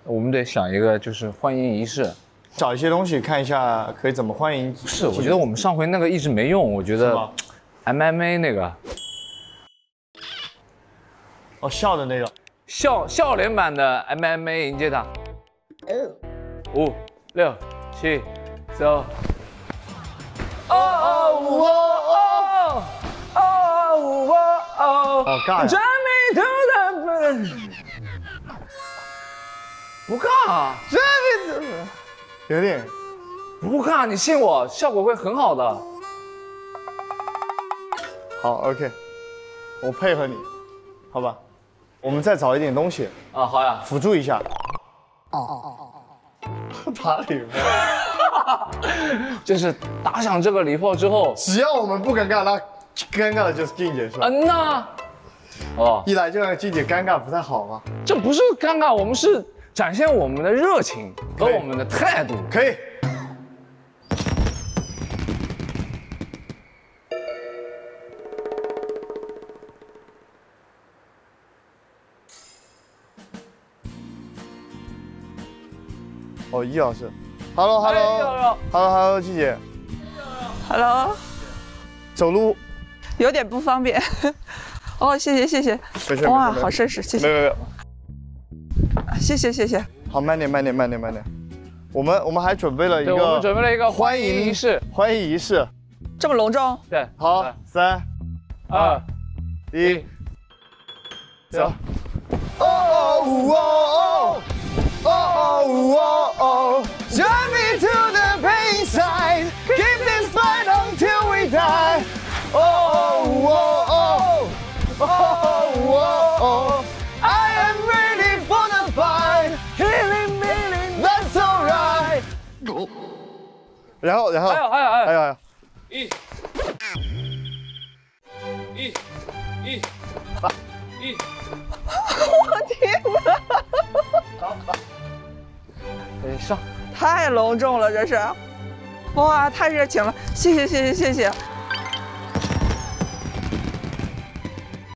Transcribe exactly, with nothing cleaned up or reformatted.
我们得想一个就是欢迎仪式， 找一些东西看一下可以怎么欢迎。 不是，我觉得我们上回那个一直没用，我觉得 M M A 那个， 哦，笑的那个， 笑笑脸版的 M M A 迎接他。五六七走。哦哦哦哦哦哦！ 好尬呀！ Drive me to the 不尬啊， 有点不尬，你信我，效果会很好的。 好 ，OK， 我配合你，好吧？我们再找一点东西啊，好呀， 辅助一下。哦哦哦哦哦！打礼炮， 就是打响这个礼炮之后， 只要我们不尴尬，那尴尬的就是静姐，是吧？ 嗯呐，哦， 一来就让静姐尴尬，不太好吗？ 这不是尴尬，我们是展现我们的热情和我们的态度。 可以。哦，易老师 ，Hello Hello Hello Hello， 季姐 ，Hello， 走路有点不方便。哦，谢谢谢谢，哇，好绅士，谢谢。 没有没有， 谢谢谢谢。 好，慢点慢点慢点慢点，我们我们还准备了一个， 我们准备了一个欢迎仪式， 欢迎仪式， 这么隆重？ 对， 好，三二一，走。哦哦哦哦哦哦 ，Drive me to the pain side, keep this fight until we die. Oh oh oh oh oh oh, I am ready for the fight, healing meaning, that's alright. 然后然后还有还有还有还有还有， 一，一，一，一。 我天哪！ 上， 太隆重了，这是，哇，太热情了，谢谢谢谢谢谢，